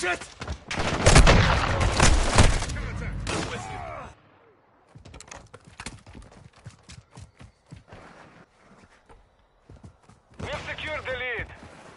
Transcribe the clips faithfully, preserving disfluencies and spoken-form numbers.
Shit! We have secured the lead.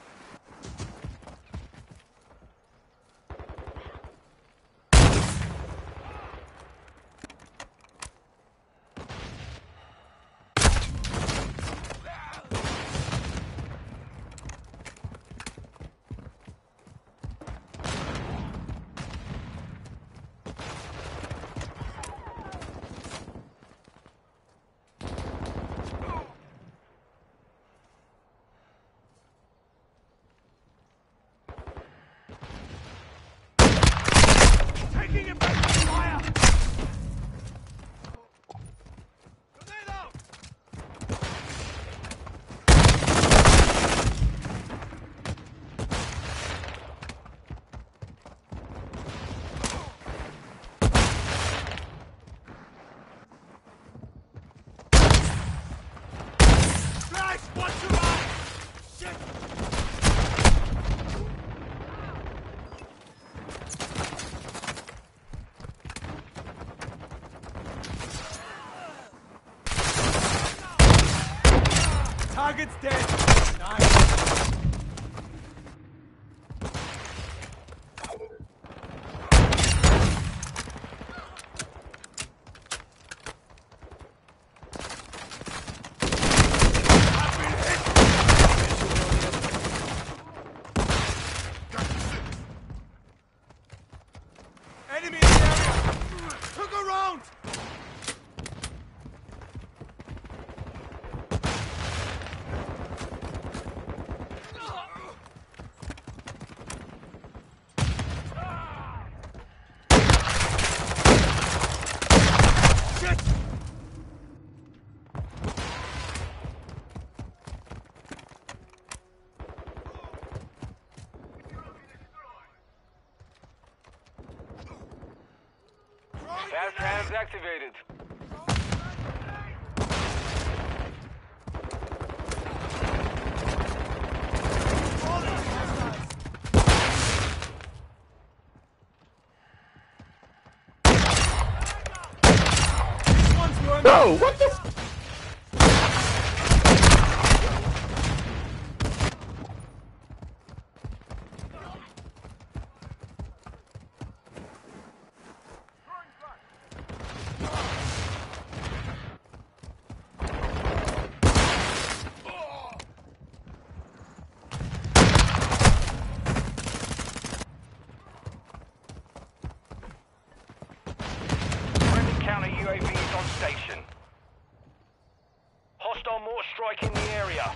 Target's dead. Nice. Enemy in the area! Took a round! Fast hands activated. No, what the f- Friendly counter U A V is on station. Hostile mortar strike in the area.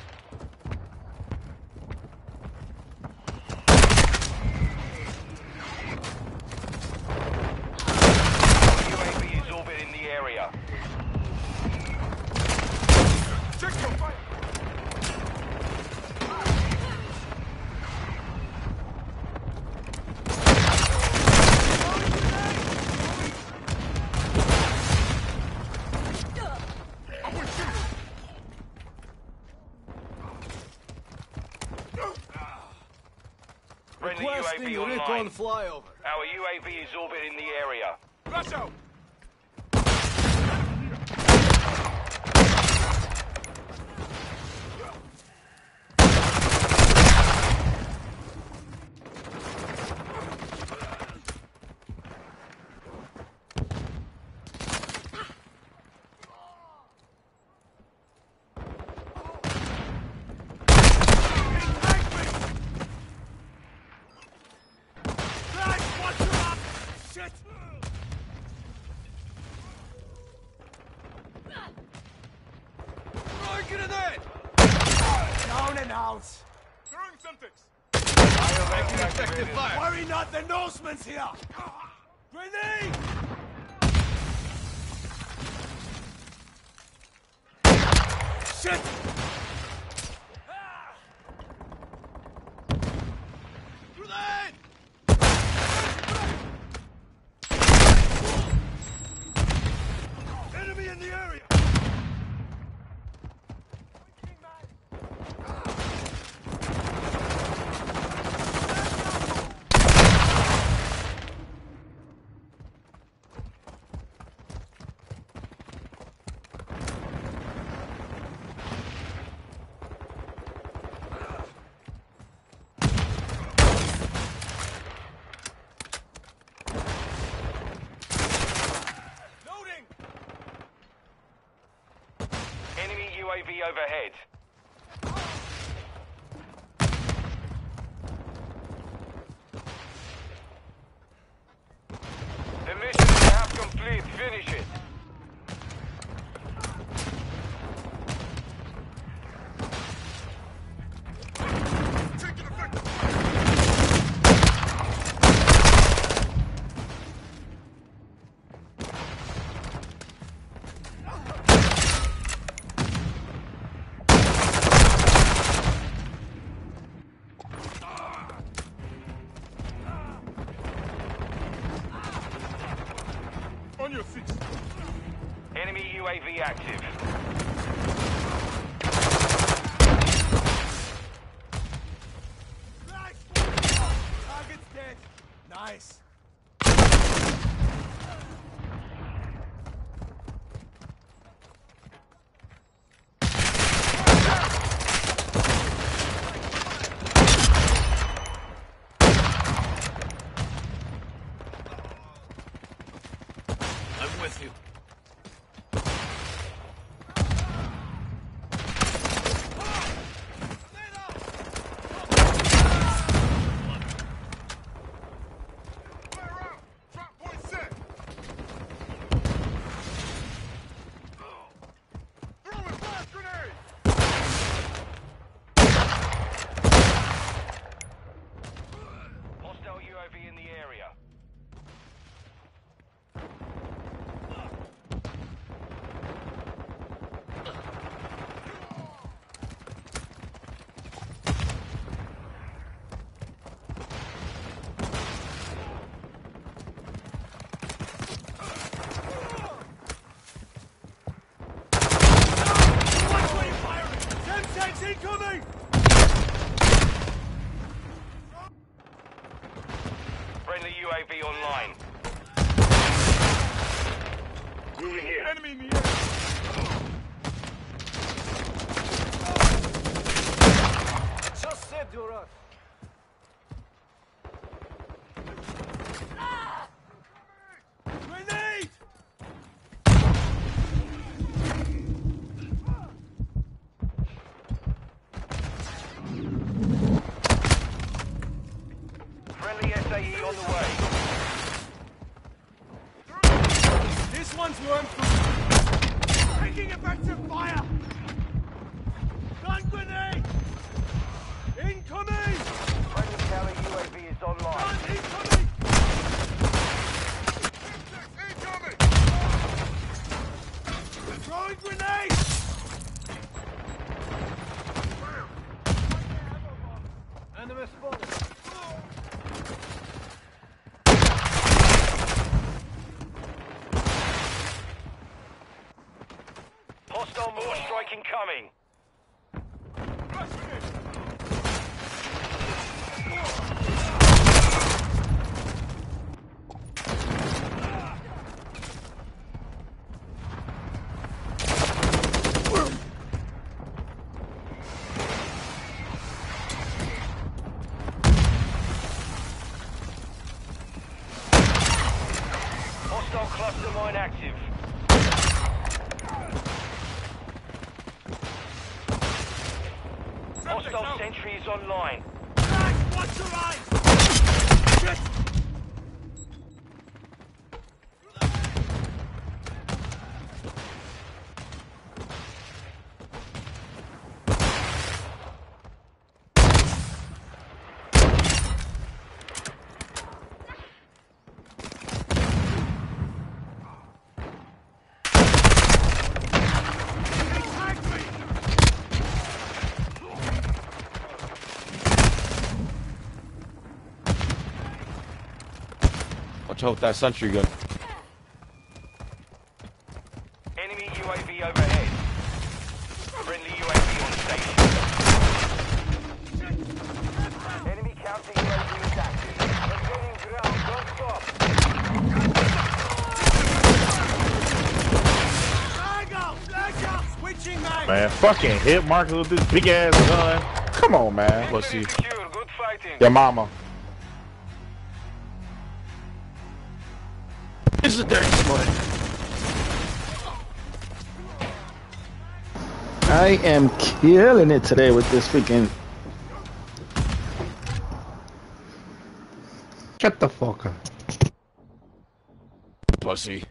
U A V is orbiting the area. Check your fire! Friendly U A V Requesting online. recon flyover. Our U A V is orbiting the area. Rush out! Down and out! Throwing somethings! Activated. Worry not, the Norseman's here! Grenade! Shit! Grenade! Enemy in the area! A V overhead. The mission is half complete. Finish it. On your feet. Enemy U A V active. Target's dead. Nice. I'm with you. Hostile U A V in the area. Incoming! Friendly U A V online. Moving here. Enemy in the air! Just said you're up. Grenade! Friendly S A E on the way. This one's worm proof. Taking effective fire! Gun grenade! Incoming! Friendly counter U A V is online. Gun incoming! Incoming! Throwing grenade! Enemy spotted. Hostile mortar strike incoming. Hostile cluster mine active. Hostile sentry is online. Guys, watch your eyes! Shit! Watch out with that sentry gun. Enemy U A V overhead. Friendly U A V on station. Enemy counter U A V is active. Maintaining ground, don't stop. Flag out! Flag out! Switching mag! Man, fucking hit markers with this big ass gun. Come on, man. Pussy. Secure, good fighting. Your mama. This is a dirty spot. I am killing it today with this freaking. Shut the fuck up. Pussy.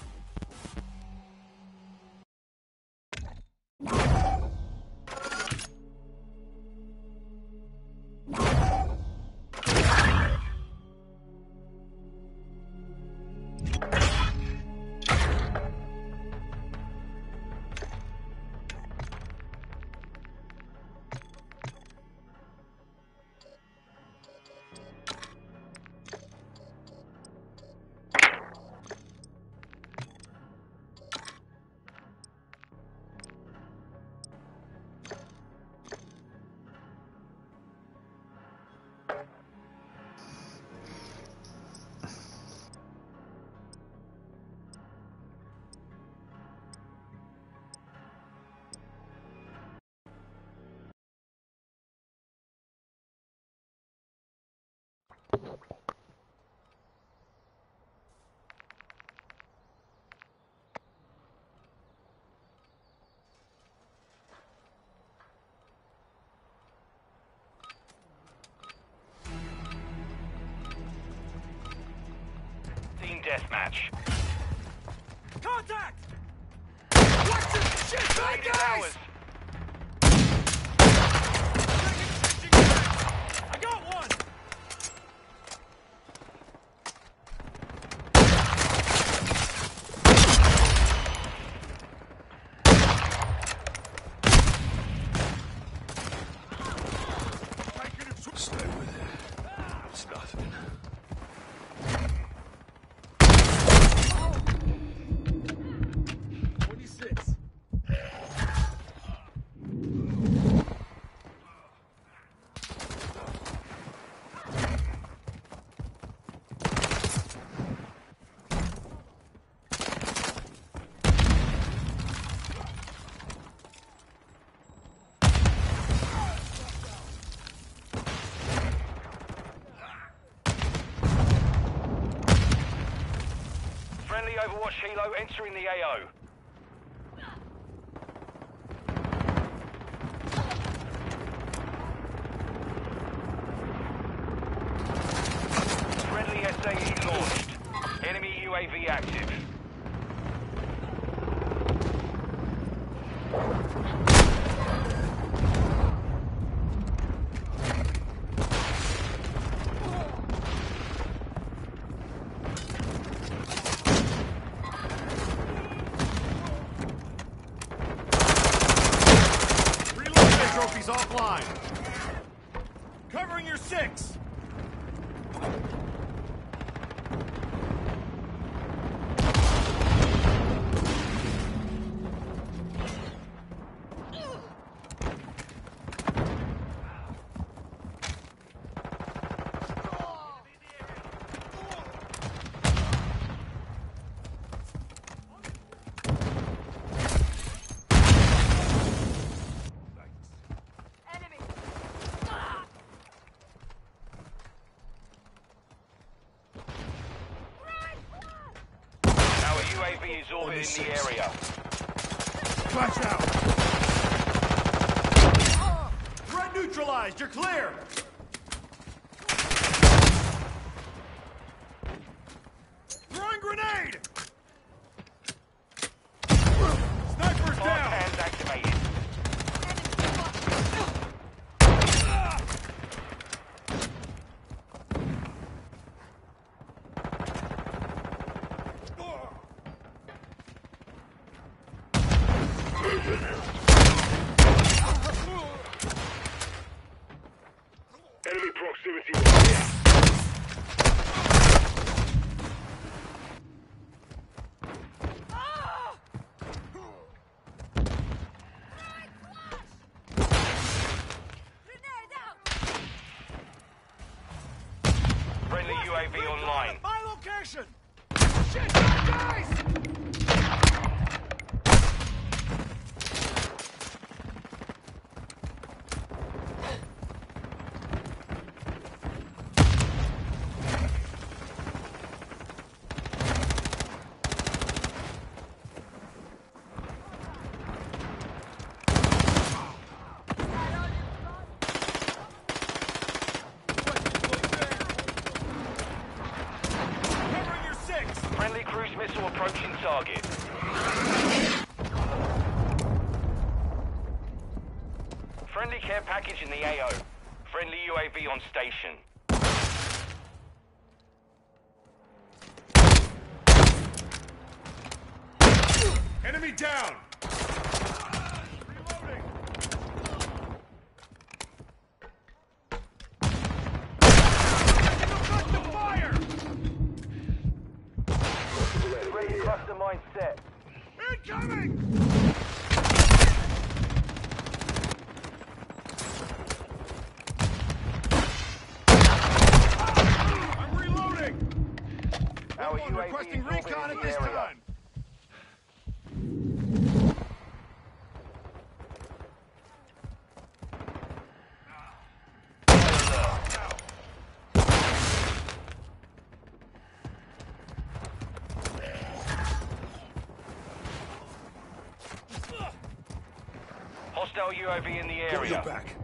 Team deathmatch. Contact! Watch this shit, bad Ladies guys! hours. I got one! Stay with it. It's nothing. twenty-six. Friendly Overwatch Helo entering the A O. Friendly S A E launched. Enemy U A V active. Reload trophies offline. Covering your six. Our U A V is orbiting the area. Flash out. Threat neutralized. You're clear. Throwing grenade. Sniper's Fire down. cans activated. Enemy proximity. Friendly U A V online. My location. Shit, bad guys. target. Friendly care package in the A O. Friendly U A V on station. Enemy down! Ready cluster mine set. Incoming! I'm reloading! Our Someone U A V requesting is orbiting recon the at this area. time! Hostile U A V in the Get area. your back.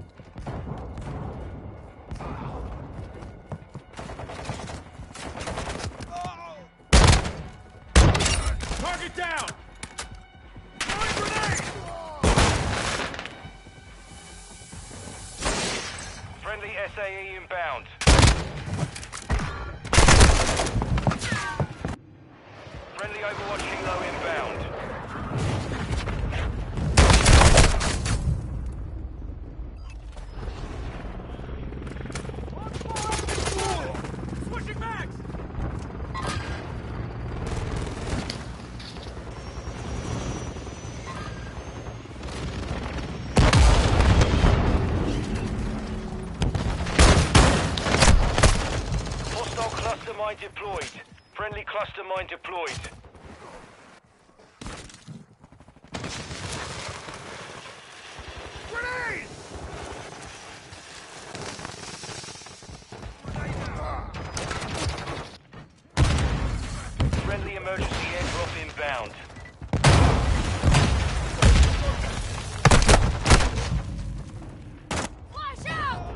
Target down! Throwing grenade! Friendly S A E inbound. Friendly Overwatch Helo inbound. Switching mags! Hostile cluster mine deployed. Friendly cluster mine deployed. Grenade! Friendly emergency airdrop inbound. Flash out!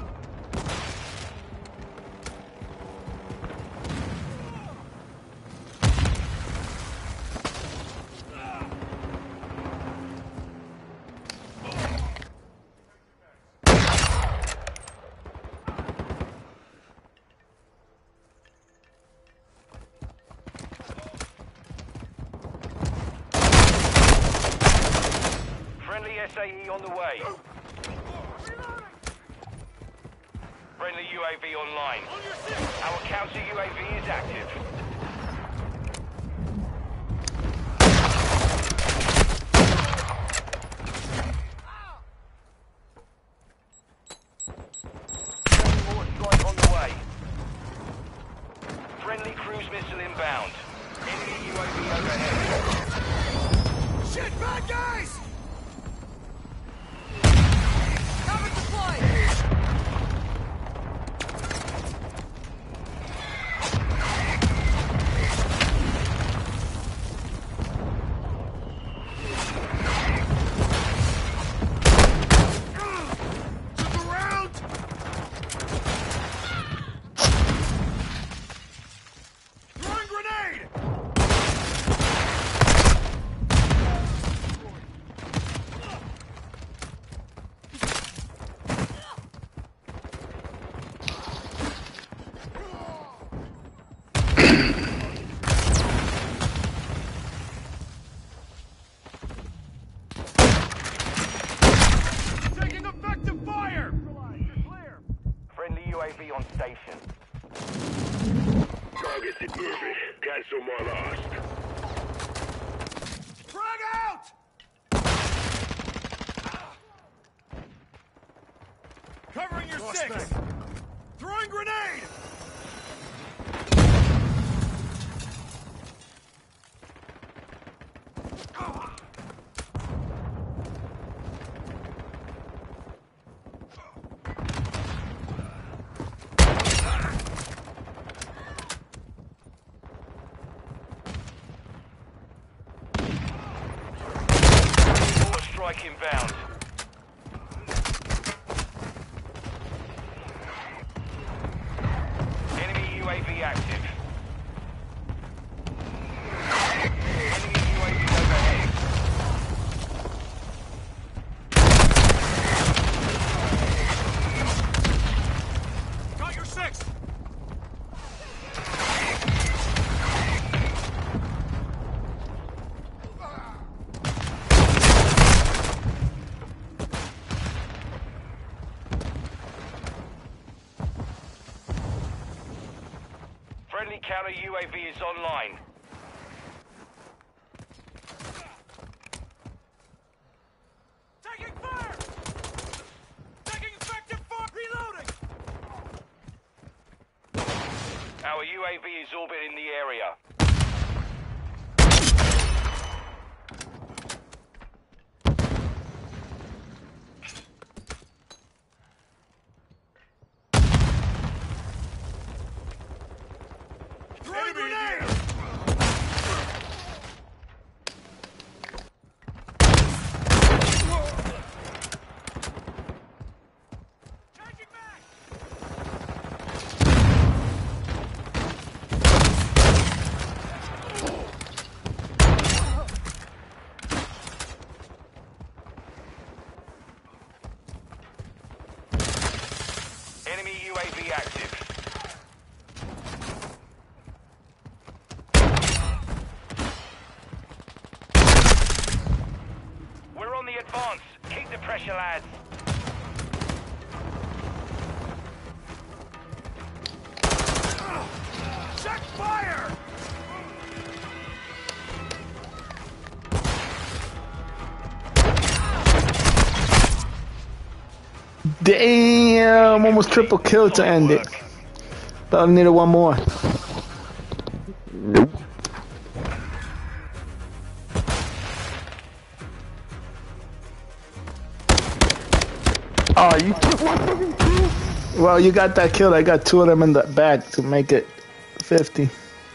Friendly S A E on the way. Friendly U A V online. Our counter U A V is active. Friendly mortar strike on the way. Friendly cruise missile inbound. Enemy U A V overhead. Shit, bad guys! Cover deployed! Look around! Throwing grenade! Taking effective fire! Clear! Friendly U A V on station. Targets it moving. Cancel more lost. Frag out! Covering your six! Throwing grenade! Mortar strike inbound. Enemy U A V active. six! Friendly counter U A V is online. Taking fire! Taking effective fire! Reloading! Our U A V is orbiting the area. Throwing grenade! Changing back! Enemy U A V active. We're on the advance. Keep the pressure, lads. Check fire! Damn, almost triple kill to end it. But I needed one more. Nope. Oh, you took one fucking kill? Well, you got that kill. I got two of them in the back to make it fifty.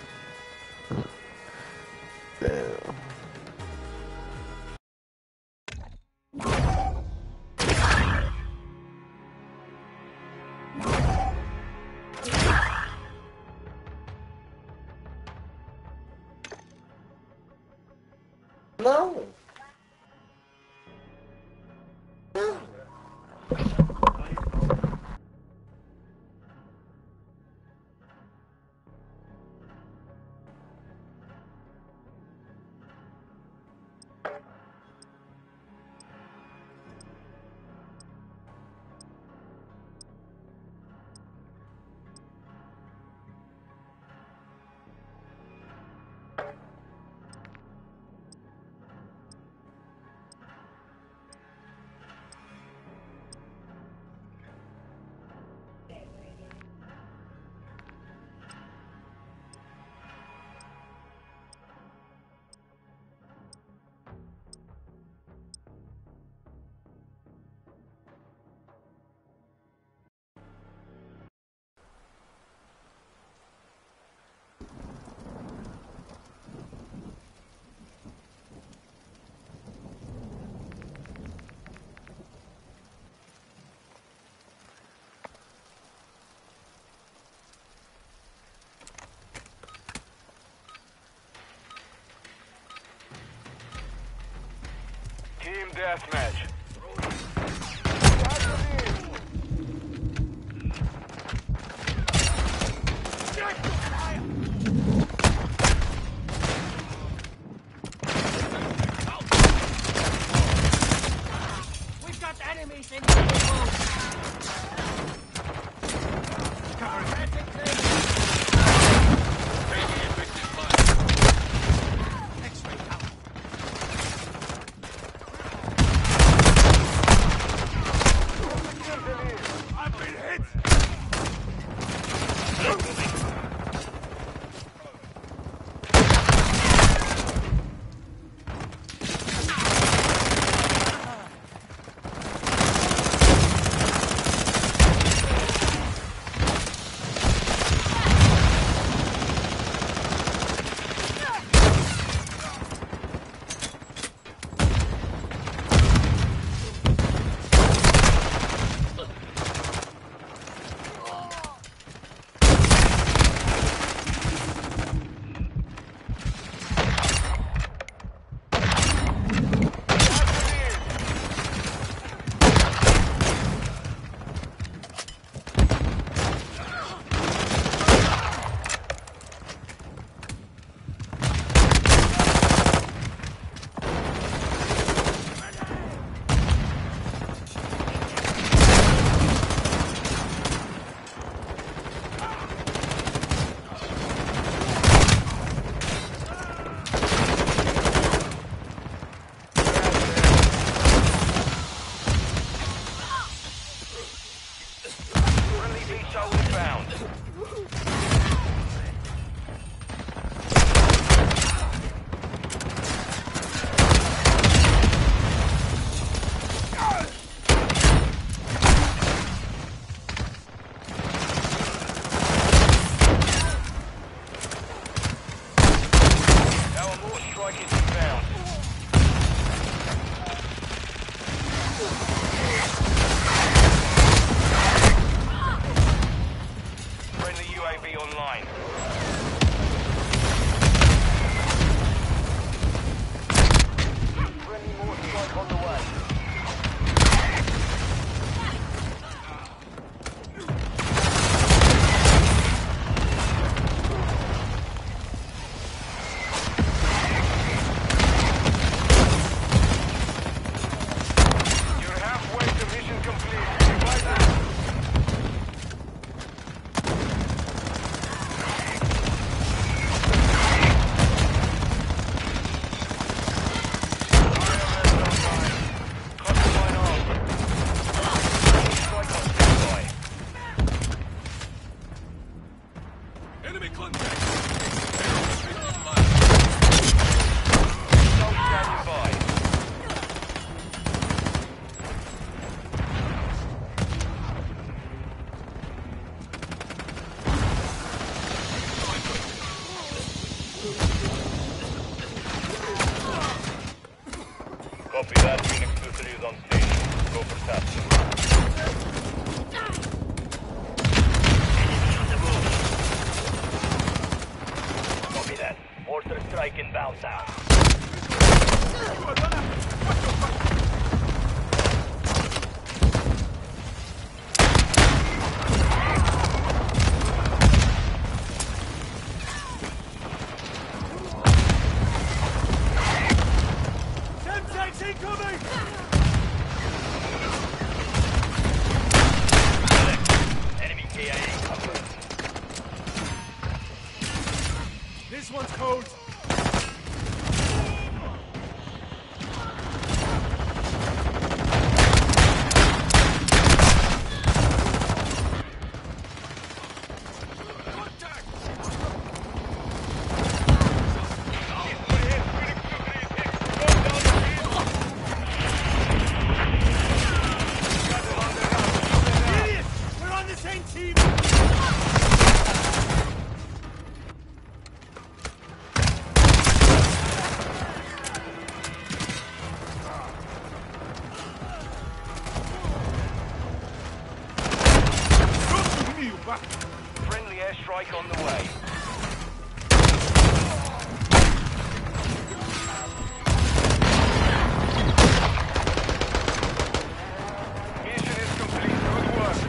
No. Team deathmatch. We've got enemies in the I've been hit! U A V online. Friendly mortar strike on the way. You're halfway to mission complete. Revive that. Enemy contact! Copy that. Phoenix two three is on station. Go for task. Copy that. Mortar strike inbound now. Semtex incoming! Enemy K I A covered. This one's cold. Idiots! We're on the same team! Friendly airstrike on the way. Mission is complete. Good work.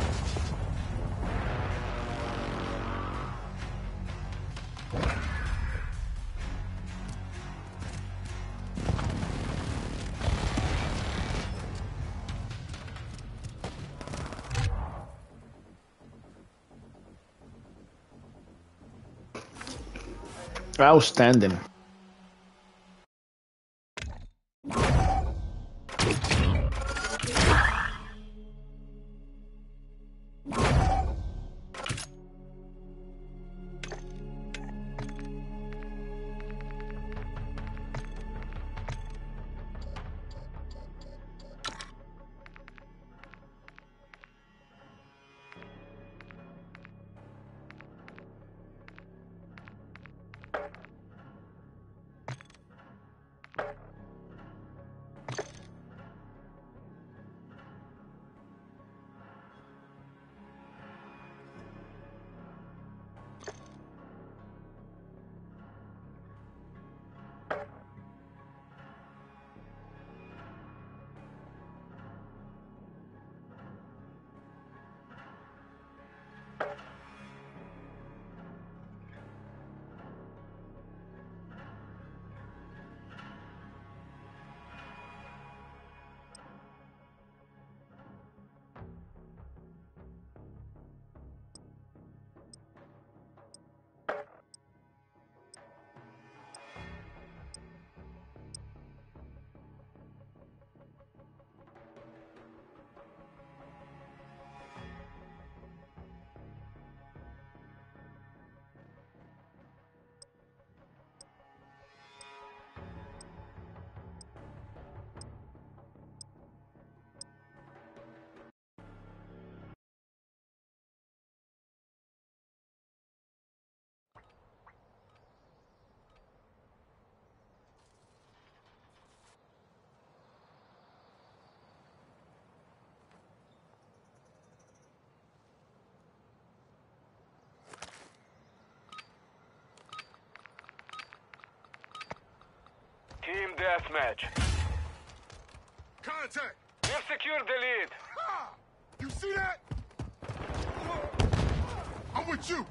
Outstanding. deathmatch. Contact! We've secured the lead. Ah! You see that? I'm with you.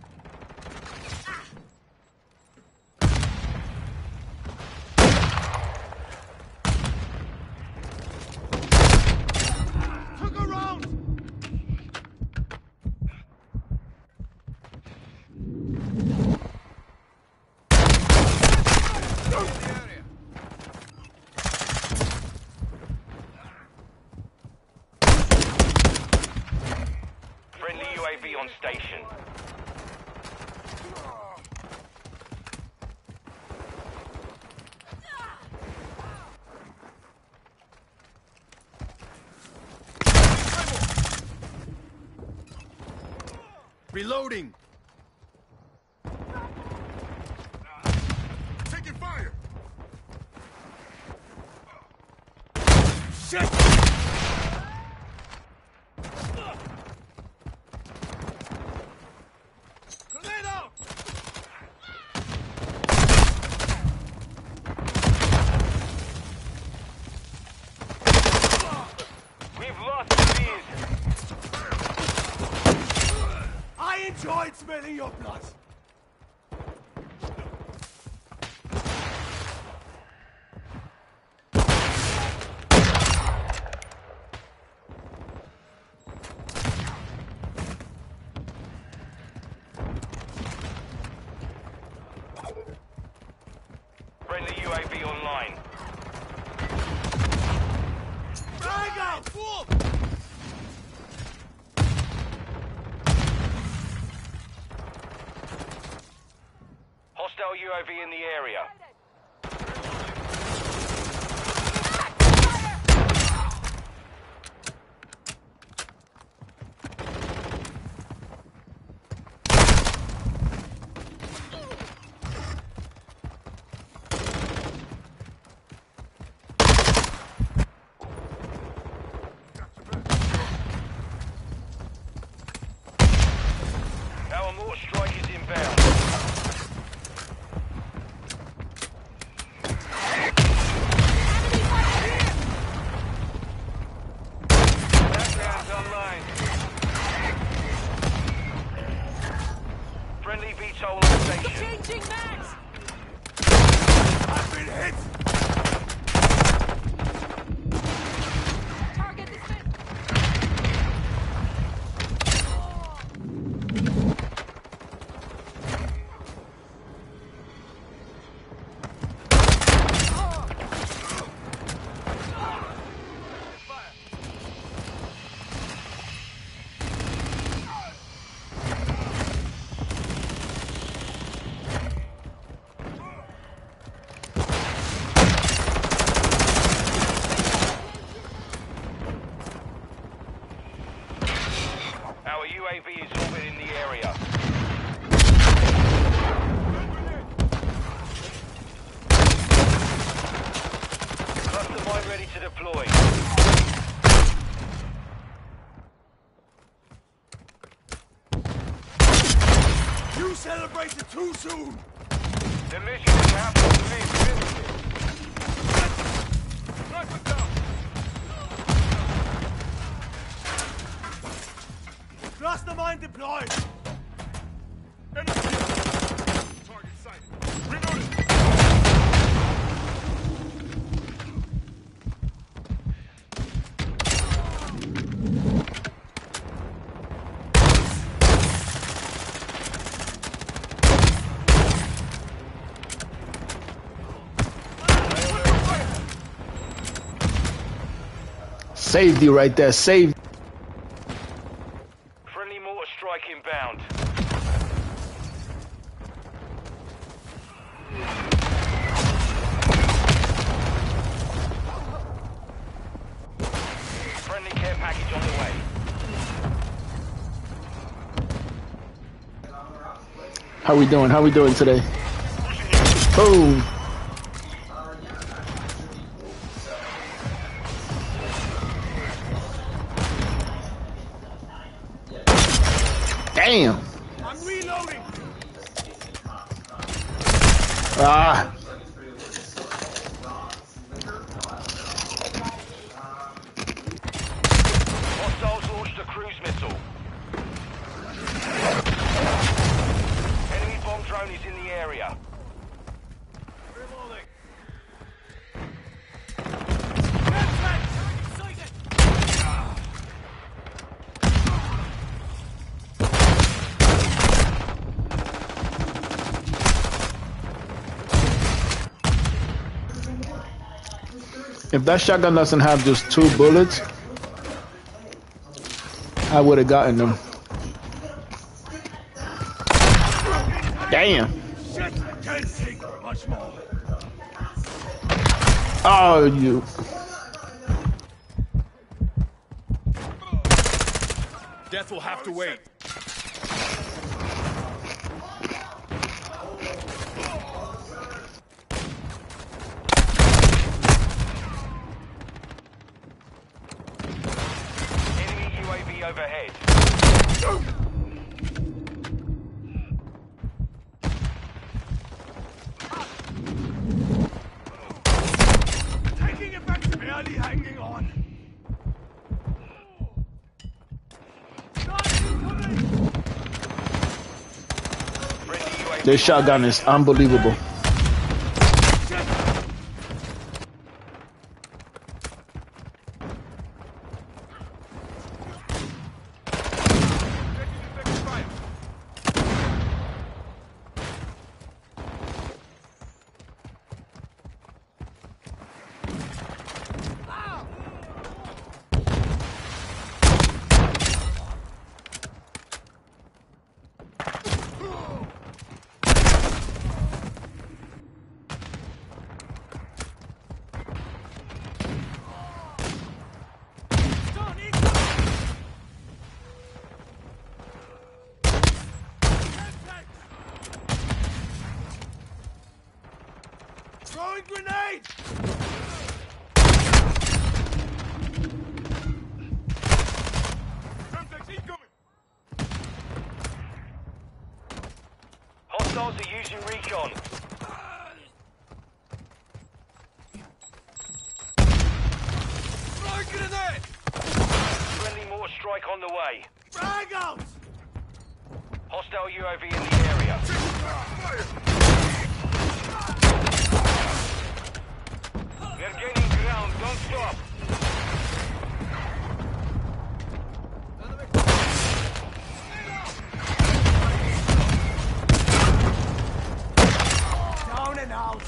Took a round. Friendly U A V on station. Reloading. Taking fire. Shit! Grenade out! We've lost the lead. I enjoyed smelling your blood. Friendly U A V online. Drag out! Fool! Hostile U A V in the area. Our mortar strike is inbound. Background's online. Friendly V TOL on station. Changing max! I've been hit! Target this man! Our U A V is orbiting the area. Cluster mine ready to deploy. You celebrated too soon! The mission is absolutely finished. Sniper down! Cluster mine deployed! Enemy target sighted. Reloading! Saved you right there. Saved. Friendly mortar strike inbound. Friendly care package on the way. How we doing? How we doing today? Boom. Damn. I'm reloading! Ah. Lost a cruise missile. Enemy bomb drone is in the area. Reloading. If that shotgun doesn't have just two bullets, I would have gotten them. Damn. Shit! Can't take much more. Oh, you. Death will have to wait. Enemy U A V overhead. Taking it back, barely hanging on. Friendly U A V. This shotgun is unbelievable. Throwing grenade! Semtex incoming! Hostiles are using recon. Throwing grenade! Friendly mortar strike on the way. Frag out! Hostile U A V in the area. We're gaining ground. Don't stop. Down and out!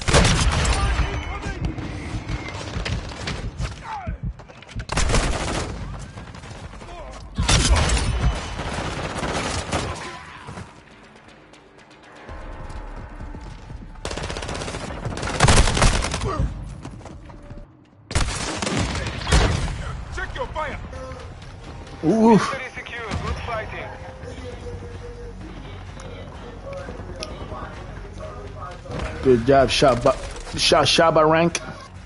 Check your fire! Ooh. Very secure. Good fighting. Good job, Shaba. Shah Shaba rank.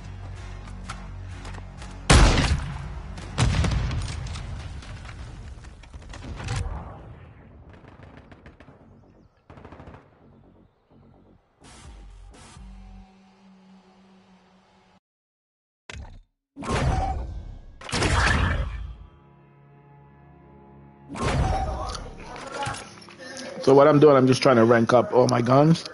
So what I'm doing, I'm just trying to rank up all my guns.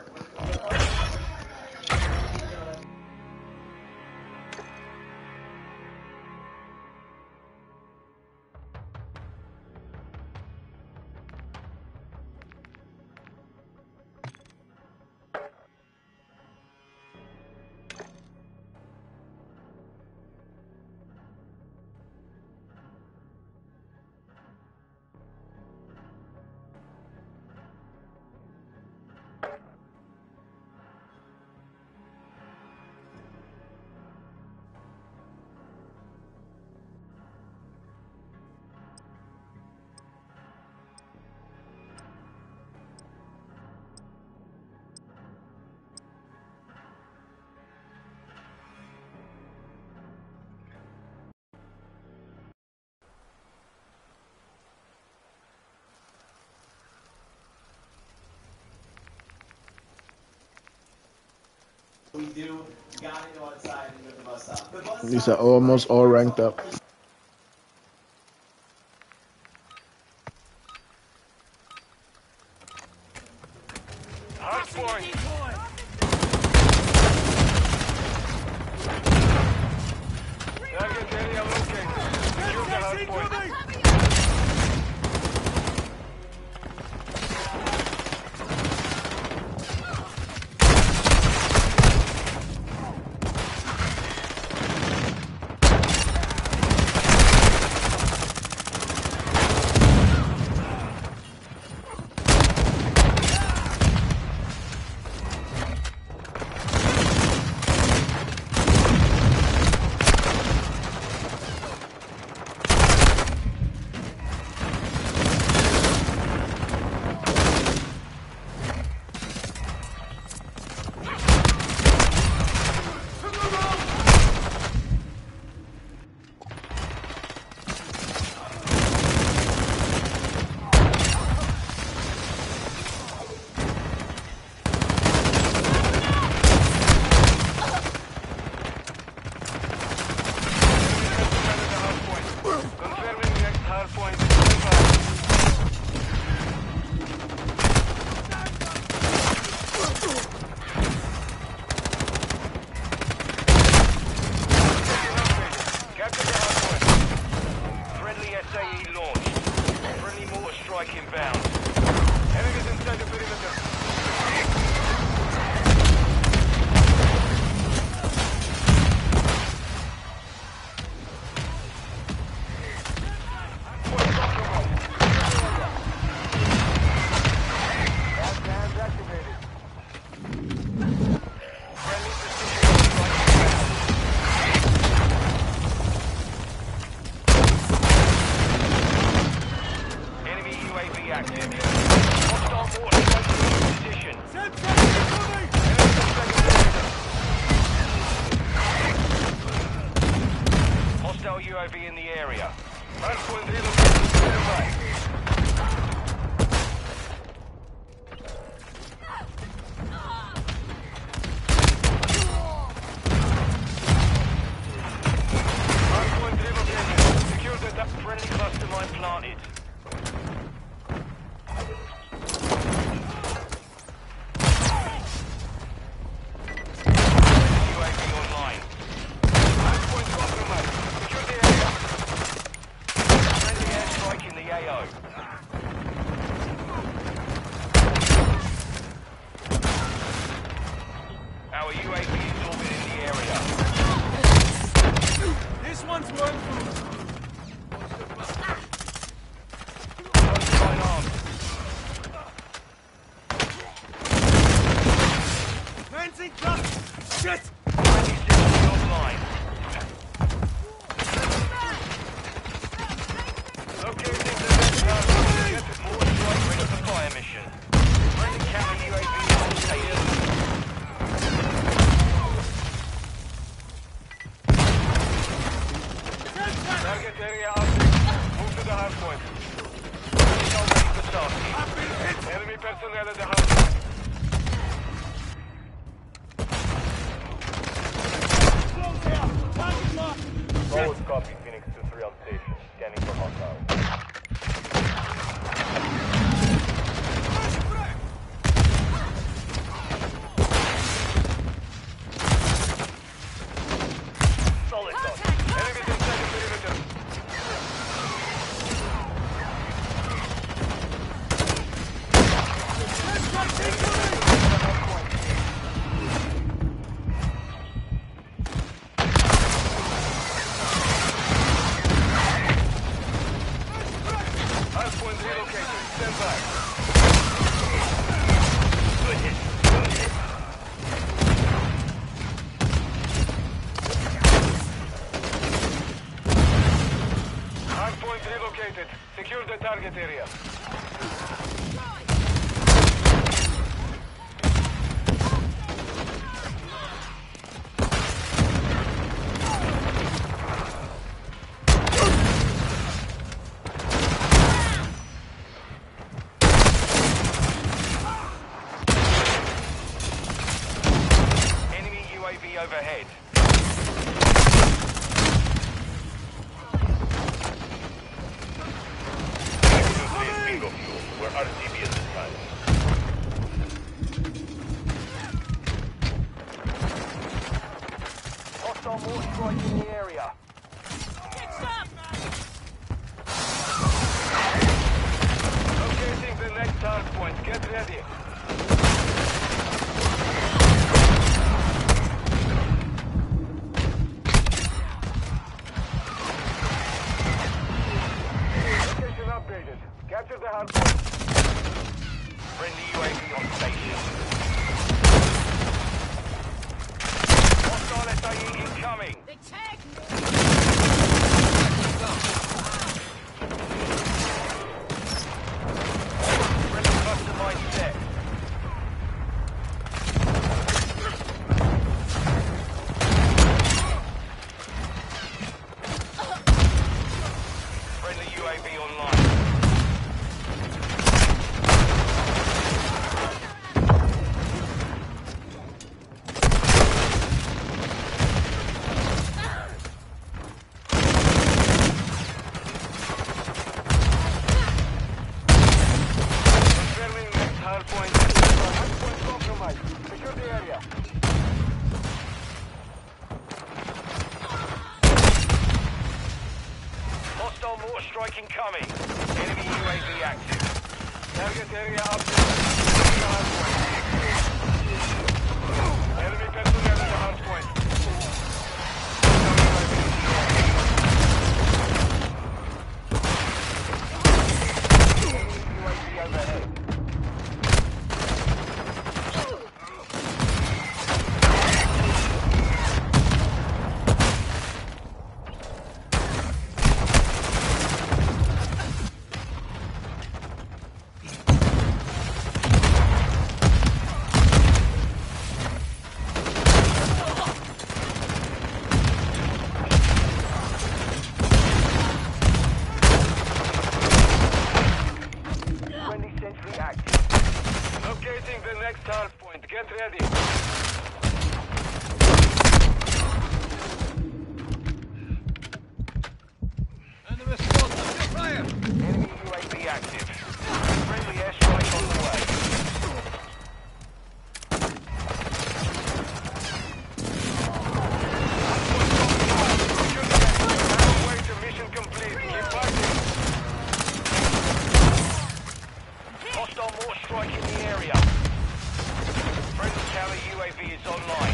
We do, gotta go outside and get the bus stop. The bus These stop are almost all ranked up. Hard point. Target area located. Secure the hard point. U A V in the area. Hardpoint relocated. Stand by. Hardpoint relocated. Secure the duck. Friendly cluster mine planted. U A V online. Hardpoint compromised. Secure the area. Friendly airstrike in the A O. Our U A V is orbiting the area. This one's one for... Line armed. Man's in club! Shit! Friendly signal online. Locating the next target. Get more strike rid of the fire mission. Friendly counter U A V on station. Target area update. Move to the hard point. Enemy personnel at the hard point. Forward copy, Phoenix two three on station. Scanning for hostile. Solid dot. Enemies inside the perimeter. Hardpoint relocated. Stand by. Good hit. Good hit. Hardpoint relocated. Secure the target area. Enemy U A V overhead. Bingo fuel. We're R C B at this time. more strike in the area. Get some! Locating the next hard point. Get ready. Location updated. Capture the hard point. Friendly U A V on station. Hostile S A E incoming. They tagged me! Friendly customized set. Friendly U A V online. Confirming next hard point. Hard point compromised. Secure the area. Hostile mortar strike incoming. Enemy U A V active. Target area updated. Hard point. Enemy personnel at the hard point. Enemy U A V overhead. Friendly sentry active. Locating the next hard point. Get ready. Enemy spotted. Fire! Enemy U A V active. Friendly airstrike on the way. Halfway to mission complete. Keep fighting. Hostile mortar strike in the area. Friendly counter U A V is online.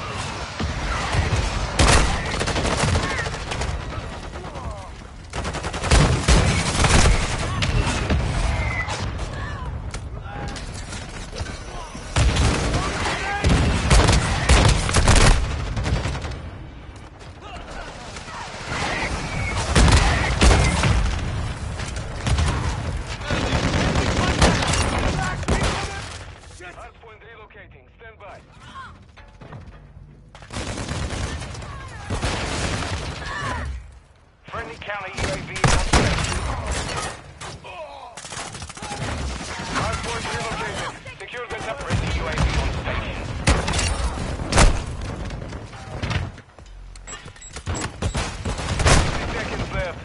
Hardpoint relocating. Stand by. Friendly counter U A V on station. Hardpoint relocated. Secure the top. Friendly U A V on station. Six seconds left.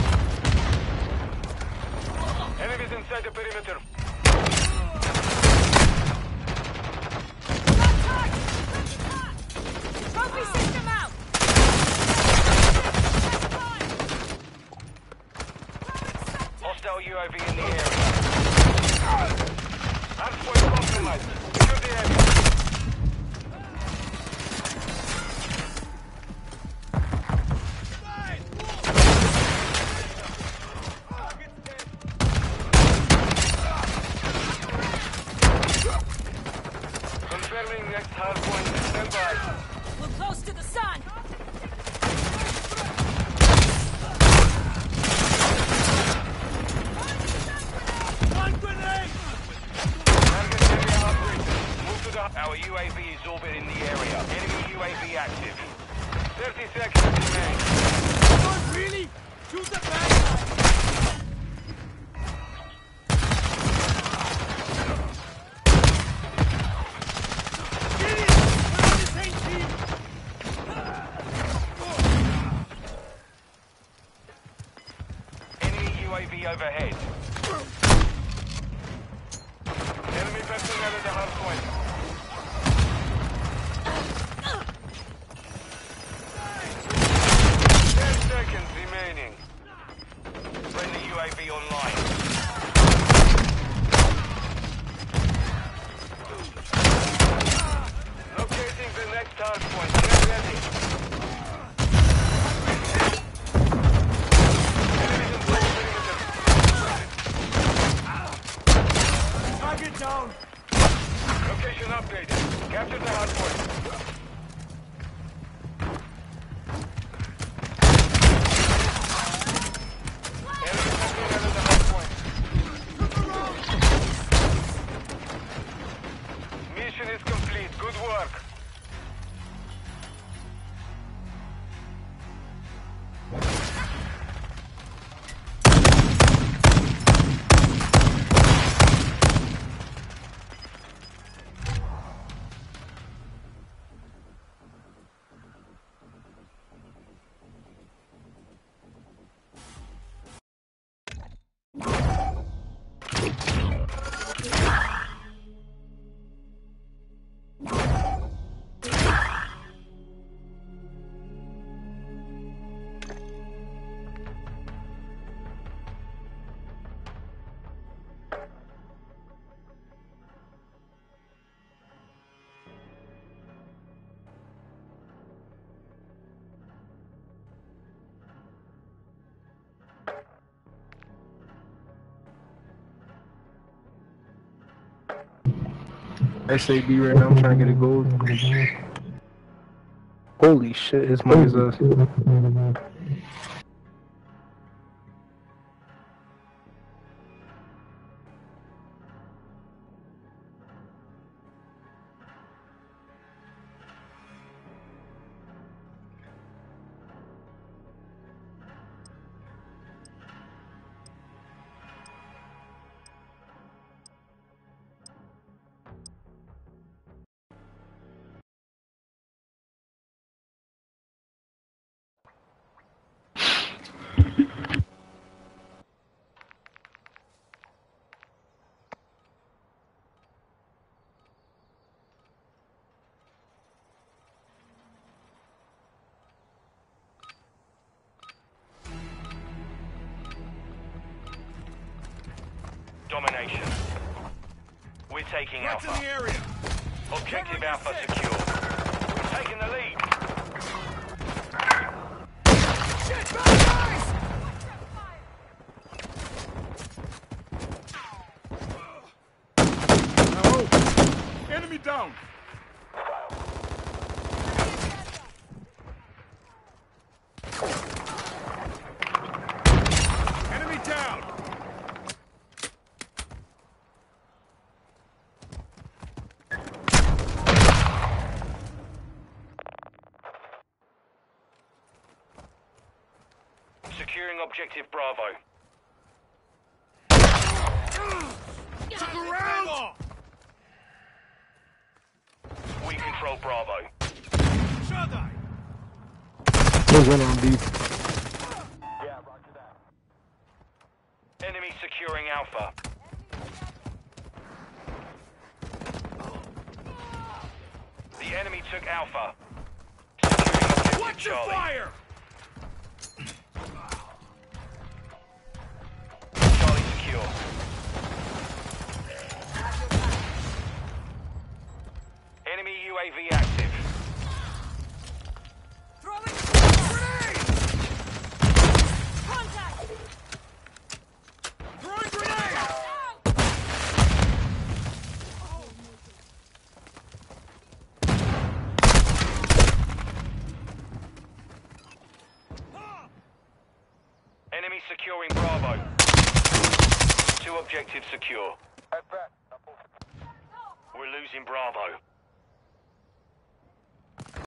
Enemies inside the perimeter. Trophy system out! Hostile U A V in the area. Hardpoint compromised. Secure the area. Confirming next hardpoint. Stand by. We're close to the sun! One grenade! Target area updated. Move to the... Our U A V is orbiting the area. Enemy U A V active. thirty seconds remain. Oh, really? Shoot the bad guy! Get it! We're on the same team! Enemy U A V overhead. Enemy personnel at the hardpoint. Location updated. Capture the hard point. Enemy control the hard point. Mission is complete. Good work. S A B right now, I'm trying to get a gold. Holy shit, his money's us. Domination. We're taking Threats Alpha. in the area. Objective Covering Alpha the secure. We're taking the lead. Shit, bad guys! Oh. Enemy down. Enemy down. Securing objective Bravo. Took a round. We control Bravo. Shut eye. There's one on B. Enemy securing Alpha. The enemy took Alpha. Securing objective Watch your Charlie. fire. Charlie secure. Enemy U A V active. Throwing Grenade. contact. Throwing grenade. Out. Enemy securing Bravo. Two objectives secure. We're losing Bravo.